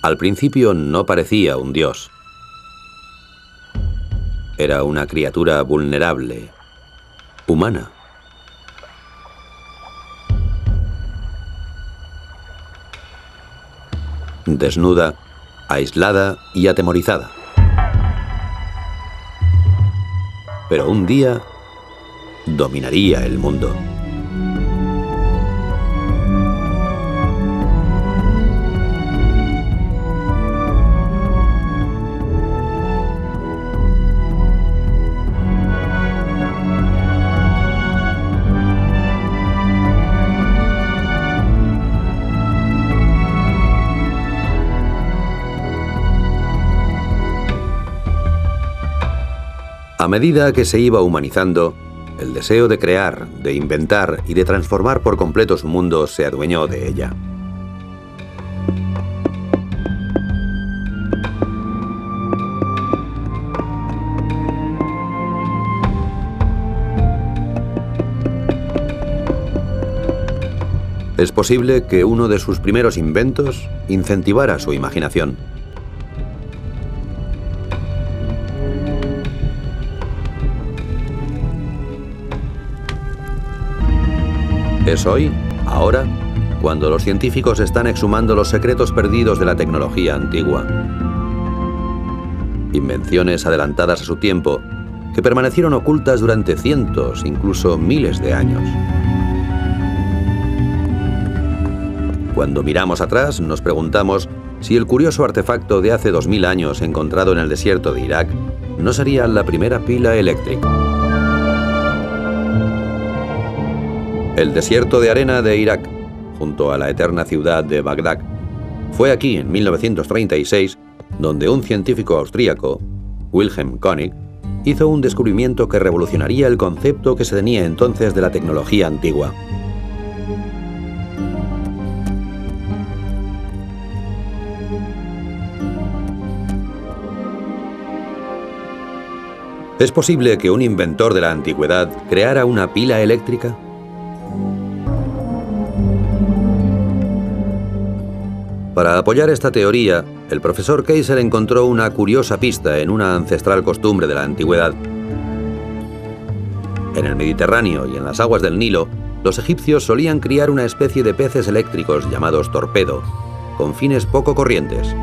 Al principio no parecía un dios. Era una criatura vulnerable, humana. Desnuda, aislada y atemorizada. Pero un día dominaría el mundo. A medida que se iba humanizando, el deseo de crear, de inventar y de transformar por completo su mundo se adueñó de ella. Es posible que uno de sus primeros inventos incentivara su imaginación. Es hoy, ahora, cuando los científicos están exhumando los secretos perdidos de la tecnología antigua. Invenciones adelantadas a su tiempo, que permanecieron ocultas durante cientos, incluso miles de años. Cuando miramos atrás, nos preguntamos si el curioso artefacto de hace 2000 años encontrado en el desierto de Irak no sería la primera pila eléctrica. El desierto de arena de Irak, junto a la eterna ciudad de Bagdad, fue aquí en 1936 donde un científico austríaco, Wilhelm König, hizo un descubrimiento que revolucionaría el concepto que se tenía entonces de la tecnología antigua. ¿Es posible que un inventor de la antigüedad creara una pila eléctrica? Para apoyar esta teoría, el profesor Kaiser encontró una curiosa pista en una ancestral costumbre de la antigüedad. En el Mediterráneo y en las aguas del Nilo, los egipcios solían criar una especie de peces eléctricos llamados torpedo, con fines poco corrientes.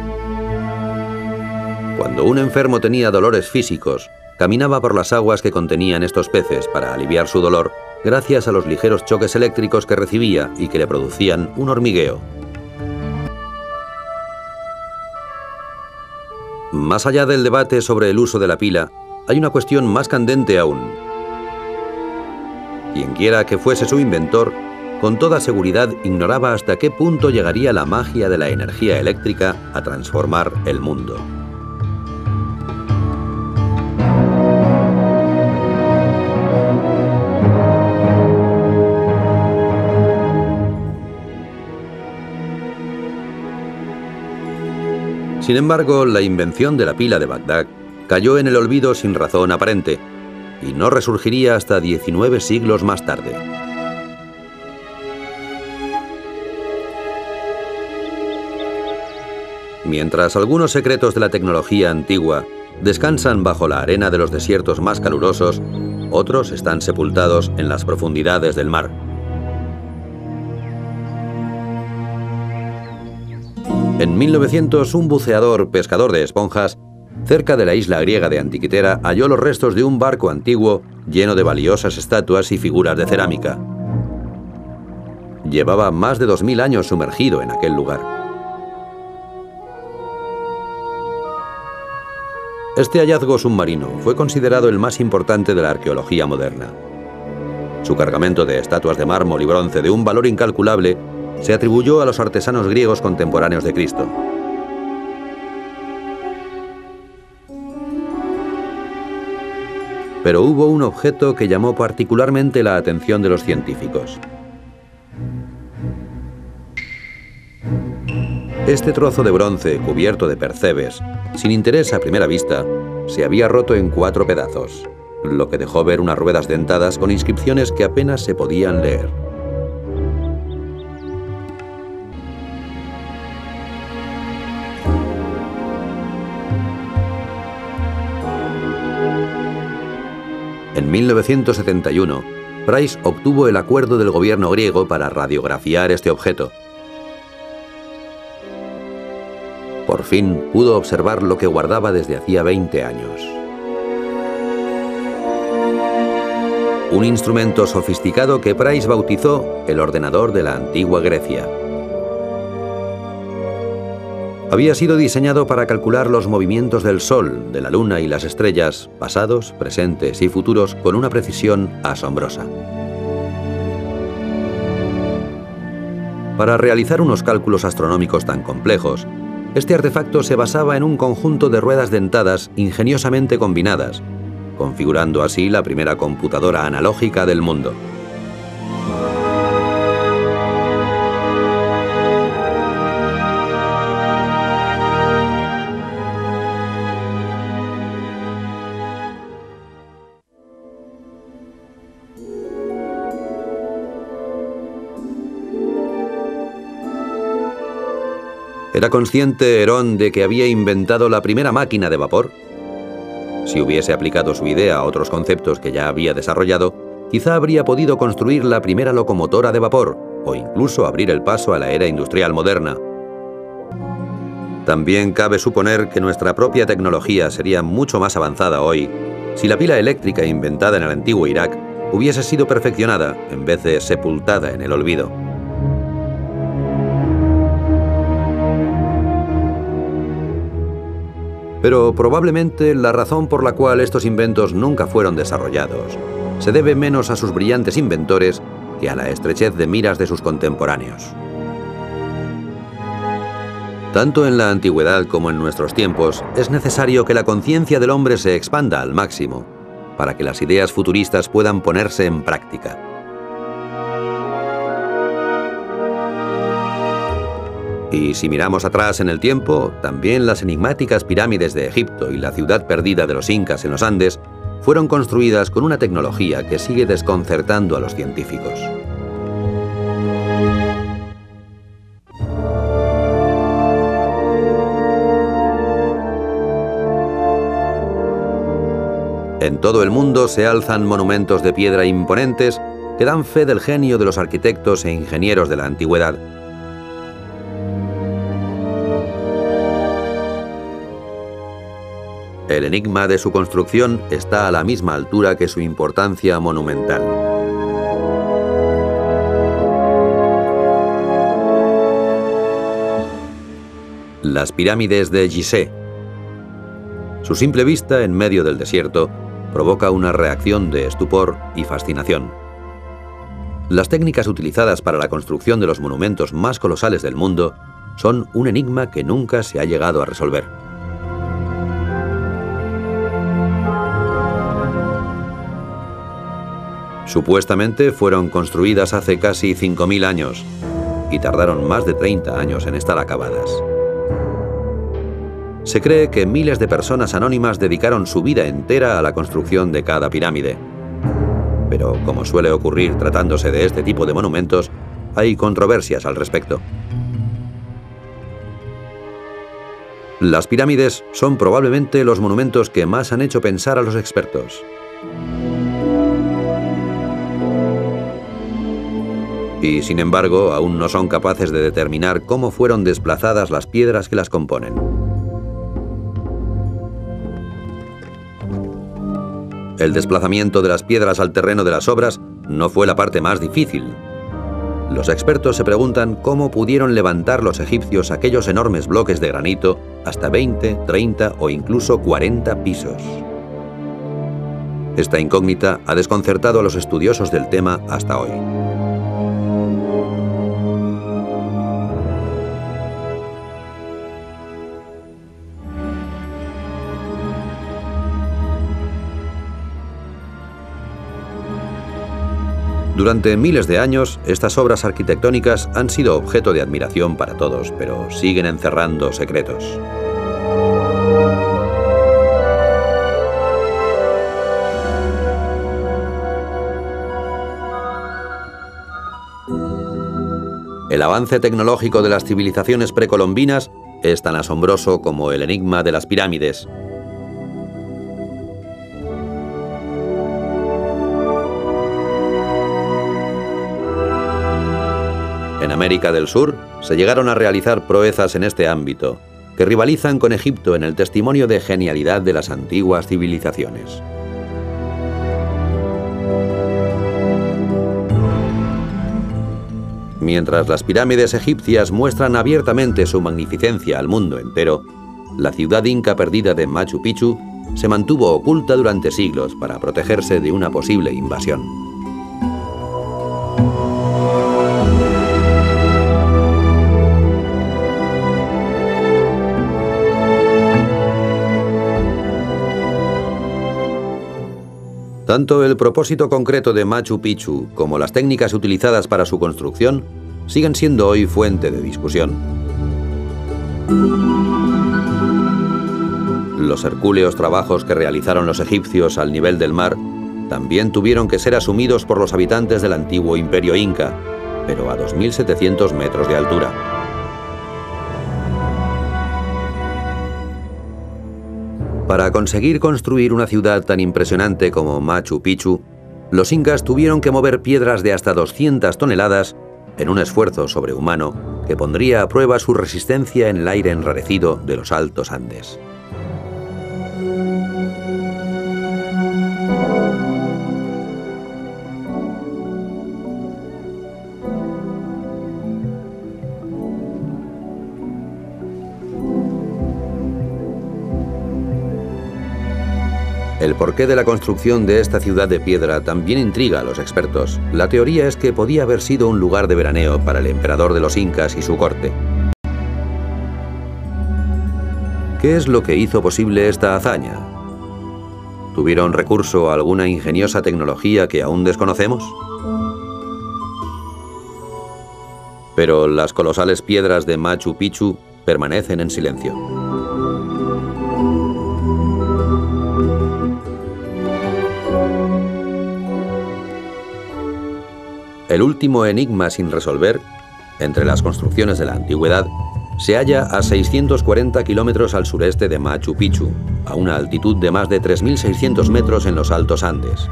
Cuando un enfermo tenía dolores físicos, caminaba por las aguas que contenían estos peces para aliviar su dolor, gracias a los ligeros choques eléctricos que recibía y que le producían un hormigueo. Más allá del debate sobre el uso de la pila, hay una cuestión más candente aún. Quienquiera que fuese su inventor, con toda seguridad ignoraba hasta qué punto llegaría la magia de la energía eléctrica a transformar el mundo. Sin embargo, la invención de la pila de Bagdad cayó en el olvido sin razón aparente y no resurgiría hasta 19 siglos más tarde. Mientras algunos secretos de la tecnología antigua descansan bajo la arena de los desiertos más calurosos, otros están sepultados en las profundidades del mar. En 1900, un buceador pescador de esponjas, cerca de la isla griega de Antiquitera, halló los restos de un barco antiguo lleno de valiosas estatuas y figuras de cerámica. Llevaba más de 2000 años sumergido en aquel lugar. Este hallazgo submarino fue considerado el más importante de la arqueología moderna. Su cargamento de estatuas de mármol y bronce de un valor incalculable se atribuyó a los artesanos griegos contemporáneos de Cristo. Pero hubo un objeto que llamó particularmente la atención de los científicos. Este trozo de bronce cubierto de percebes, sin interés a primera vista, se había roto en 4 pedazos, lo que dejó ver unas ruedas dentadas con inscripciones que apenas se podían leer. En 1971, Price obtuvo el acuerdo del gobierno griego para radiografiar este objeto. Por fin pudo observar lo que guardaba desde hacía 20 años. Un instrumento sofisticado que Price bautizó el ordenador de la antigua Grecia. Había sido diseñado para calcular los movimientos del Sol, de la Luna y las estrellas, pasados, presentes y futuros, con una precisión asombrosa. Para realizar unos cálculos astronómicos tan complejos, este artefacto se basaba en un conjunto de ruedas dentadas ingeniosamente combinadas, configurando así la primera computadora analógica del mundo. ¿Era consciente Herón de que había inventado la primera máquina de vapor? Si hubiese aplicado su idea a otros conceptos que ya había desarrollado, quizá habría podido construir la primera locomotora de vapor, o incluso abrir el paso a la era industrial moderna. También cabe suponer que nuestra propia tecnología sería mucho más avanzada hoy si la pila eléctrica inventada en el antiguo Irak hubiese sido perfeccionada en vez de sepultada en el olvido. Pero probablemente la razón por la cual estos inventos nunca fueron desarrollados se debe menos a sus brillantes inventores que a la estrechez de miras de sus contemporáneos. Tanto en la antigüedad como en nuestros tiempos, es necesario que la conciencia del hombre se expanda al máximo para que las ideas futuristas puedan ponerse en práctica. Y si miramos atrás en el tiempo, también las enigmáticas pirámides de Egipto y la ciudad perdida de los incas en los Andes fueron construidas con una tecnología que sigue desconcertando a los científicos. En todo el mundo se alzan monumentos de piedra imponentes que dan fe del genio de los arquitectos e ingenieros de la antigüedad. El enigma de su construcción está a la misma altura que su importancia monumental. Las pirámides de Gizeh. Su simple vista en medio del desierto provoca una reacción de estupor y fascinación. Las técnicas utilizadas para la construcción de los monumentos más colosales del mundo son un enigma que nunca se ha llegado a resolver. Supuestamente fueron construidas hace casi 5.000 años y tardaron más de 30 años en estar acabadas. Se cree que miles de personas anónimas dedicaron su vida entera a la construcción de cada pirámide. Pero, como suele ocurrir tratándose de este tipo de monumentos, hay controversias al respecto. Las pirámides son probablemente los monumentos que más han hecho pensar a los expertos. Y, sin embargo, aún no son capaces de determinar cómo fueron desplazadas las piedras que las componen. El desplazamiento de las piedras al terreno de las obras no fue la parte más difícil. Los expertos se preguntan cómo pudieron levantar los egipcios aquellos enormes bloques de granito hasta 20, 30 o incluso 40 pisos. Esta incógnita ha desconcertado a los estudiosos del tema hasta hoy. Durante miles de años, estas obras arquitectónicas han sido objeto de admiración para todos, pero siguen encerrando secretos. El avance tecnológico de las civilizaciones precolombinas es tan asombroso como el enigma de las pirámides. En América del Sur se llegaron a realizar proezas en este ámbito, que rivalizan con Egipto en el testimonio de genialidad de las antiguas civilizaciones. Mientras las pirámides egipcias muestran abiertamente su magnificencia al mundo entero, la ciudad inca perdida de Machu Picchu se mantuvo oculta durante siglos para protegerse de una posible invasión. Tanto el propósito concreto de Machu Picchu como las técnicas utilizadas para su construcción siguen siendo hoy fuente de discusión. Los hercúleos trabajos que realizaron los egipcios al nivel del mar también tuvieron que ser asumidos por los habitantes del antiguo imperio inca, pero a 2.700 metros de altura. Para conseguir construir una ciudad tan impresionante como Machu Picchu, los incas tuvieron que mover piedras de hasta 200 toneladas en un esfuerzo sobrehumano que pondría a prueba su resistencia en el aire enrarecido de los altos Andes. El porqué de la construcción de esta ciudad de piedra también intriga a los expertos. La teoría es que podía haber sido un lugar de veraneo para el emperador de los incas y su corte. ¿Qué es lo que hizo posible esta hazaña? ¿Tuvieron recurso a alguna ingeniosa tecnología que aún desconocemos? Pero las colosales piedras de Machu Picchu permanecen en silencio. El último enigma sin resolver, entre las construcciones de la antigüedad, se halla a 640 kilómetros al sureste de Machu Picchu, a una altitud de más de 3.600 metros en los altos Andes.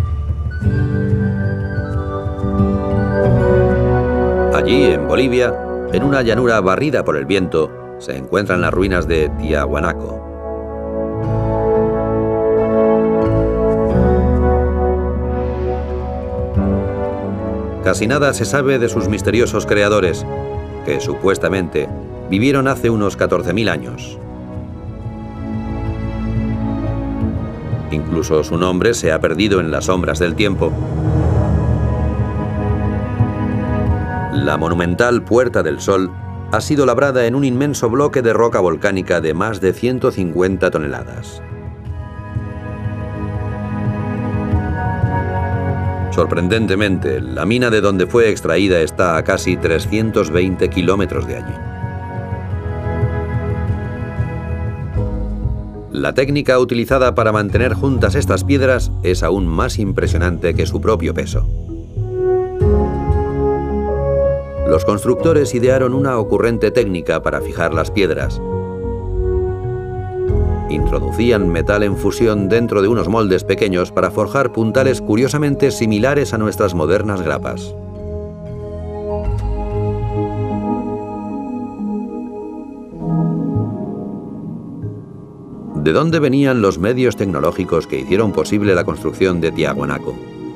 Allí, en Bolivia, en una llanura barrida por el viento, se encuentran las ruinas de Tiahuanaco. Casi nada se sabe de sus misteriosos creadores, que supuestamente vivieron hace unos 14.000 años. Incluso su nombre se ha perdido en las sombras del tiempo. La monumental Puerta del Sol ha sido labrada en un inmenso bloque de roca volcánica de más de 150 toneladas. Sorprendentemente, la mina de donde fue extraída está a casi 320 kilómetros de allí. La técnica utilizada para mantener juntas estas piedras es aún más impresionante que su propio peso. Los constructores idearon una ocurrente técnica para fijar las piedras. Introducían metal en fusión dentro de unos moldes pequeños para forjar puntales curiosamente similares a nuestras modernas grapas. ¿De dónde venían los medios tecnológicos que hicieron posible la construcción de Tiahuanaco?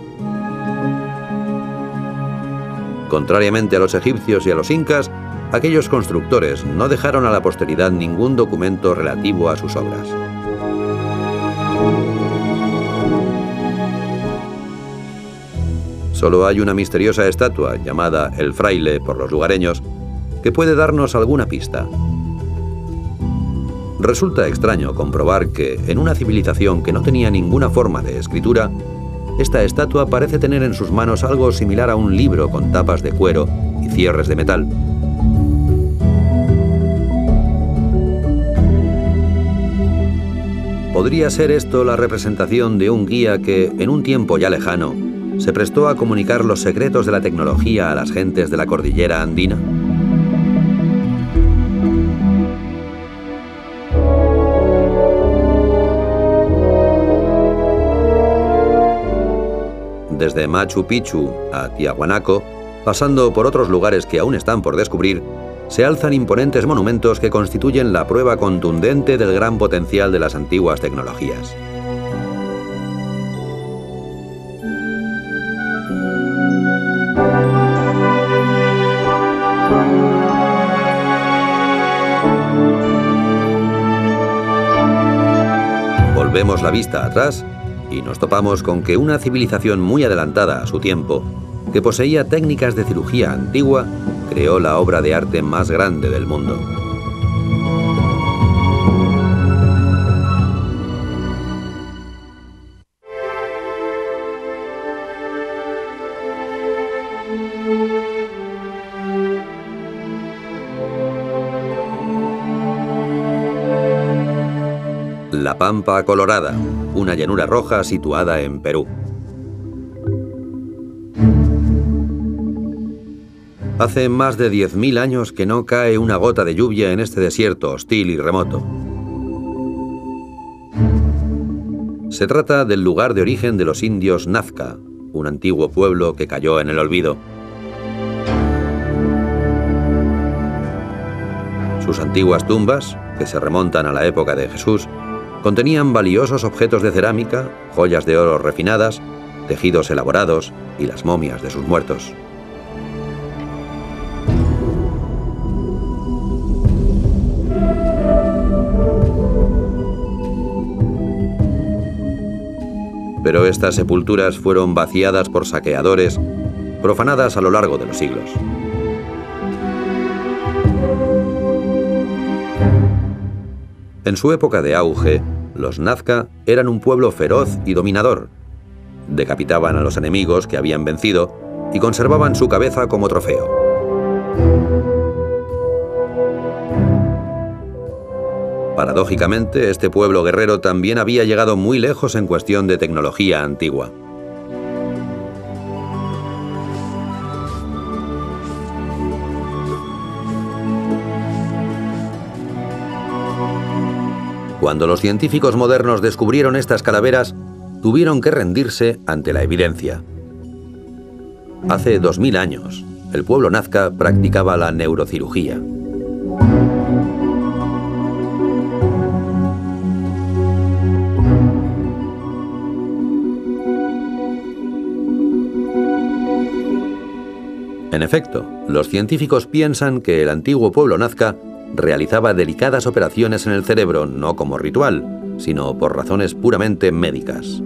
Contrariamente a los egipcios y a los incas, aquellos constructores no dejaron a la posteridad ningún documento relativo a sus obras. Solo hay una misteriosa estatua, llamada El Fraile por los lugareños, que puede darnos alguna pista. Resulta extraño comprobar que, en una civilización que no tenía ninguna forma de escritura, esta estatua parece tener en sus manos algo similar a un libro con tapas de cuero y cierres de metal. ¿Podría ser esto la representación de un guía que, en un tiempo ya lejano, se prestó a comunicar los secretos de la tecnología a las gentes de la cordillera andina? Desde Machu Picchu a Tiahuanaco Pasando por otros lugares que aún están por descubrir, se alzan imponentes monumentos que constituyen la prueba contundente del gran potencial de las antiguas tecnologías. Volvemos la vista atrás y nos topamos con que una civilización muy adelantada a su tiempo, que poseía técnicas de cirugía antigua, creó la obra de arte más grande del mundo. La Pampa Colorada, una llanura roja situada en Perú. Hace más de 10.000 años que no cae una gota de lluvia en este desierto hostil y remoto. Se trata del lugar de origen de los indios Nazca, un antiguo pueblo que cayó en el olvido. Sus antiguas tumbas, que se remontan a la época de Jesús, contenían valiosos objetos de cerámica, joyas de oro refinadas, tejidos elaborados y las momias de sus muertos. Pero estas sepulturas fueron vaciadas por saqueadores, profanadas a lo largo de los siglos. En su época de auge, los Nazca eran un pueblo feroz y dominador. Decapitaban a los enemigos que habían vencido y conservaban su cabeza como trofeo. Paradójicamente, este pueblo guerrero también había llegado muy lejos en cuestión de tecnología antigua. Cuando los científicos modernos descubrieron estas calaveras, tuvieron que rendirse ante la evidencia. Hace 2000 años, el pueblo Nazca practicaba la neurocirugía. En efecto, los científicos piensan que el antiguo pueblo Nazca realizaba delicadas operaciones en el cerebro no como ritual, sino por razones puramente médicas.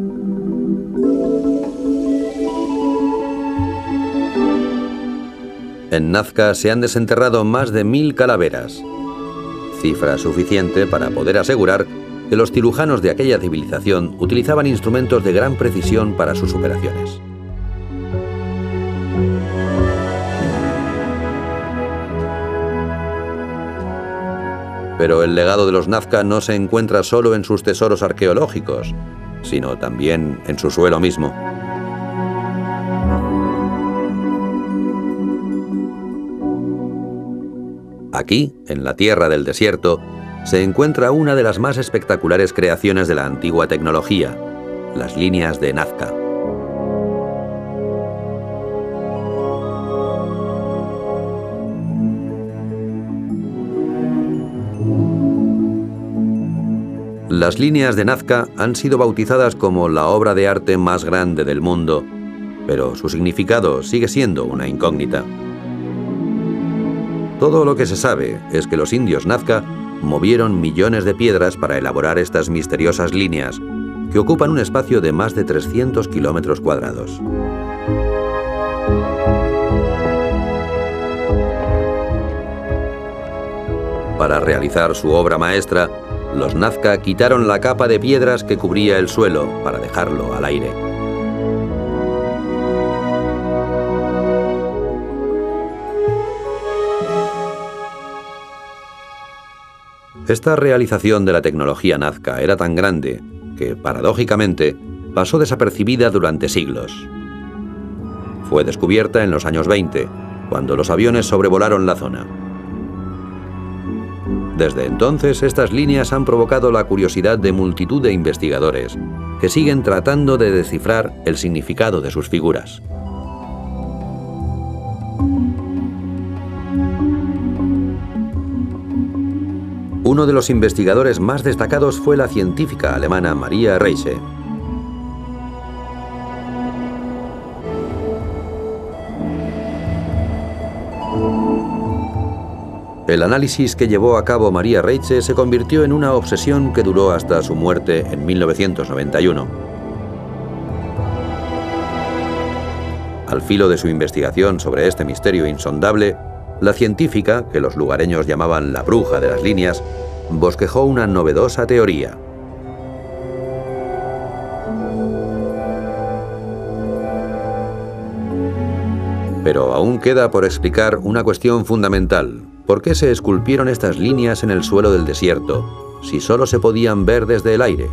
En Nazca se han desenterrado más de 1000 calaveras, cifra suficiente para poder asegurar que los cirujanos de aquella civilización utilizaban instrumentos de gran precisión para sus operaciones. Pero el legado de los Nazca no se encuentra solo en sus tesoros arqueológicos, sino también en su suelo mismo. Aquí, en la tierra del desierto, se encuentra una de las más espectaculares creaciones de la antigua tecnología, las líneas de Nazca. Las líneas de Nazca han sido bautizadas como la obra de arte más grande del mundo, pero su significado sigue siendo una incógnita. Todo lo que se sabe es que los indios Nazca movieron millones de piedras para elaborar estas misteriosas líneas, que ocupan un espacio de más de 300 kilómetros cuadrados. Para realizar su obra maestra, los Nazca quitaron la capa de piedras que cubría el suelo para dejarlo al aire. Esta realización de la tecnología Nazca era tan grande que, paradójicamente, pasó desapercibida durante siglos. Fue descubierta en los años 20, cuando los aviones sobrevolaron la zona. Desde entonces, estas líneas han provocado la curiosidad de multitud de investigadores que siguen tratando de descifrar el significado de sus figuras. Uno de los investigadores más destacados fue la científica alemana Maria Reiche. El análisis que llevó a cabo Maria Reiche se convirtió en una obsesión que duró hasta su muerte en 1991. Al filo de su investigación sobre este misterio insondable, la científica, que los lugareños llamaban la bruja de las líneas, bosquejó una novedosa teoría. Pero aún queda por explicar una cuestión fundamental. ¿Por qué se esculpieron estas líneas en el suelo del desierto, si solo se podían ver desde el aire?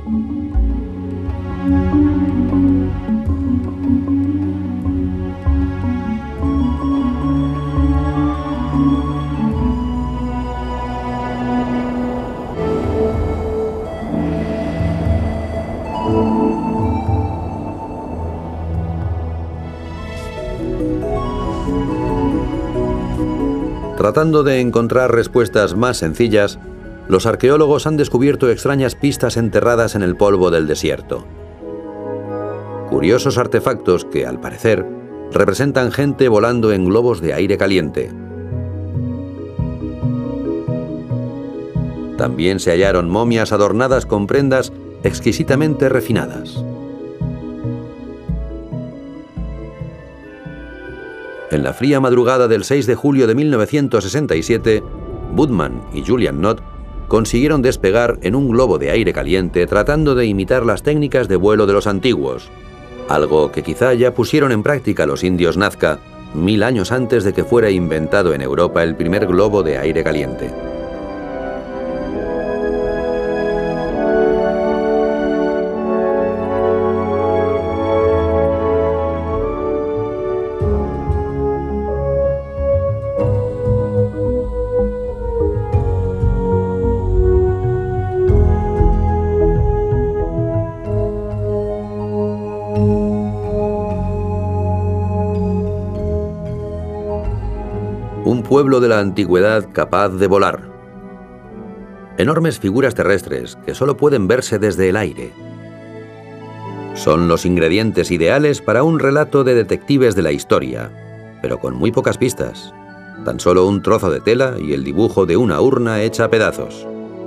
Tratando de encontrar respuestas más sencillas, los arqueólogos han descubierto extrañas pistas enterradas en el polvo del desierto. Curiosos artefactos que, al parecer, representan gente volando en globos de aire caliente. También se hallaron momias adornadas con prendas exquisitamente refinadas. En la fría madrugada del 6 de julio de 1967, Budman y Julian Nott consiguieron despegar en un globo de aire caliente tratando de imitar las técnicas de vuelo de los antiguos, algo que quizá ya pusieron en práctica los indios Nazca 1000 años antes de que fuera inventado en Europa el primer globo de aire caliente. Un pueblo de la antigüedad capaz de volar. Enormes figuras terrestres que solo pueden verse desde el aire. Son los ingredientes ideales para un relato de detectives de la historia, pero con muy pocas pistas. Tan solo un trozo de tela y el dibujo de una urna hecha a pedazos.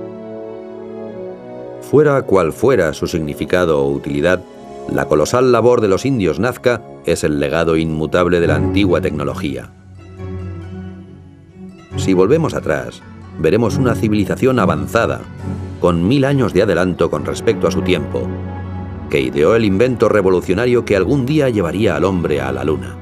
Fuera cual fuera su significado o utilidad, la colosal labor de los indios Nazca es el legado inmutable de la antigua tecnología. Si volvemos atrás, veremos una civilización avanzada, con 1000 años de adelanto con respecto a su tiempo, que ideó el invento revolucionario que algún día llevaría al hombre a la Luna.